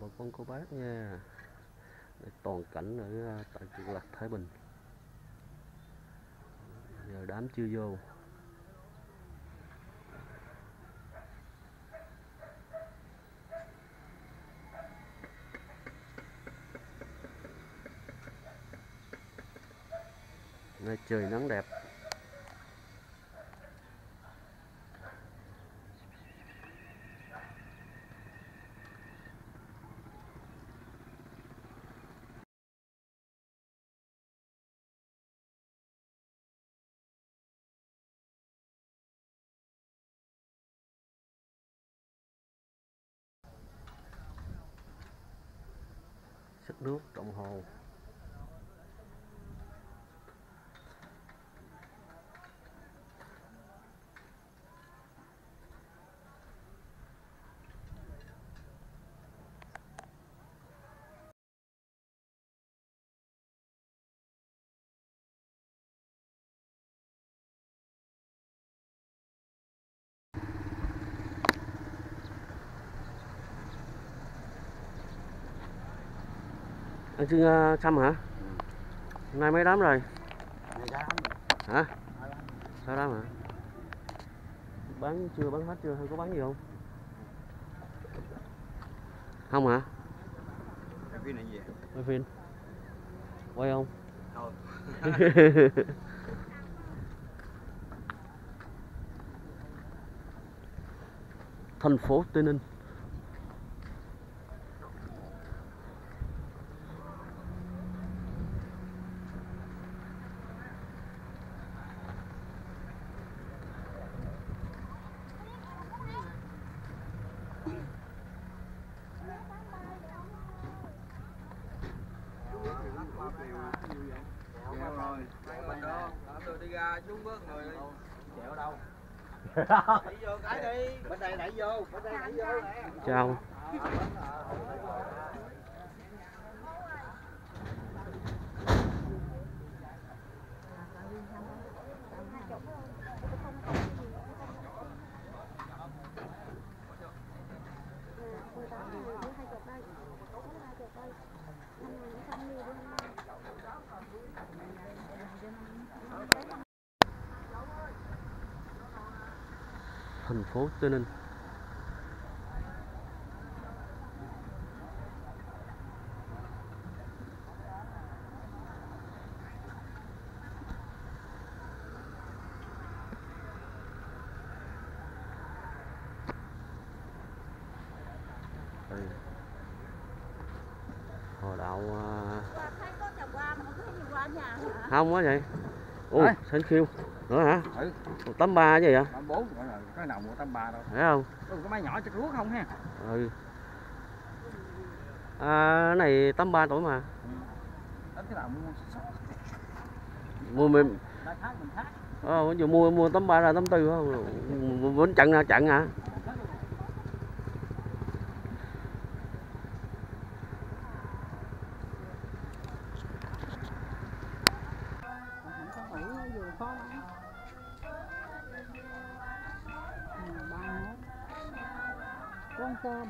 bà con cô bác nha. Đây, toàn cảnh ở tại Cực Lạc Thái Bình. Giờ đám chưa vô. Nay trời nắng đẹp. Sức nước trong hồ. Anh Trương Khăm hả? Hôm nay mấy đám rồi? Hả? 6 đám hả? Bán chưa, bán hết chưa hay có bán gì không? Không hả? Cái phim này gì? Quay phim. Quay không? Không. Thành phố Tây Ninh. Đi ra xuống bớt người đi. Chẹo đâu? Đẩy vô cái đi. Bên đây đẩy vô, bên đây đẩy vô nè. Chào. Thành phố Tây Ninh. Đây. Hồ đạo không quá vậy. Ủa, Sánh Khiêu nữa hả? Ừ. 83 chứ vậy? 84 gọi là cái nào 183 đâu. Thấy không? Có máy nhỏ chắc ruốc không ha? Ừ. Cái này 83 tuổi mà. Đánh cái nào Mua mình khác. ví dụ mua 83 ra 84 không? Vẫn chặn hả? Con tôm.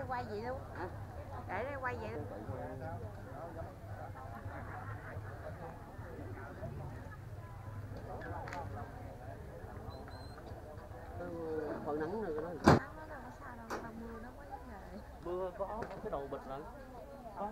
quay gì luôn. Để đây quay vậy luôn. Còn nắng nữa đó. Nắng nó đâu có sao đâu, tao mưa nó có vấn đề. Mưa có cái đồ bịch lận. Có.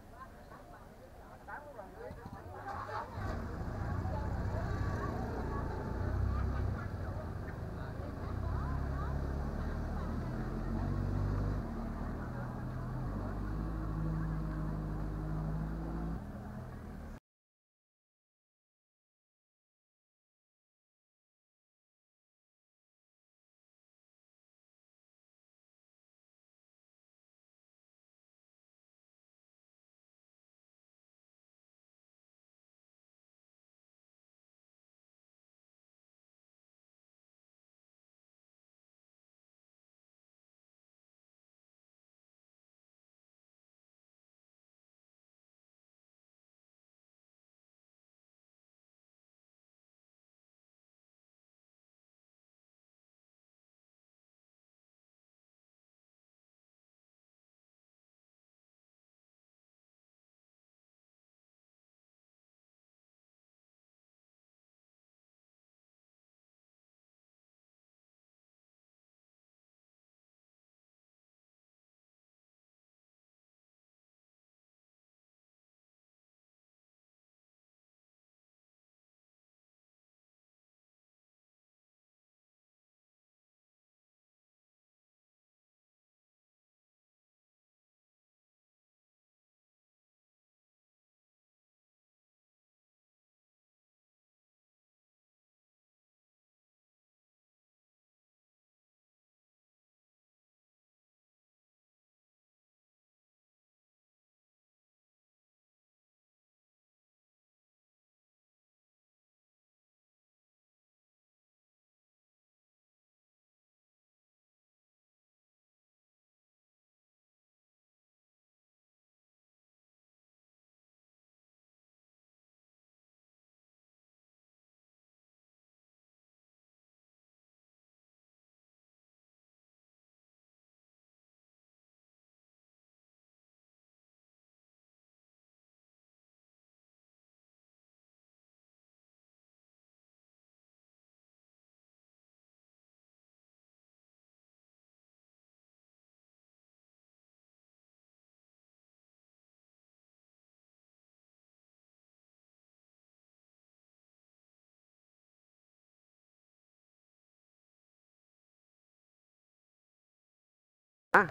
À.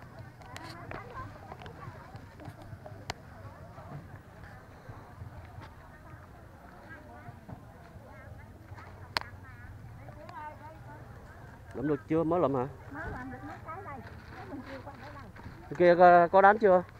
Lượm được chưa? Mới lượm hả? Mới làm được mấy cái đây. Cái bên kia qua tới đây. Kia có đánh chưa?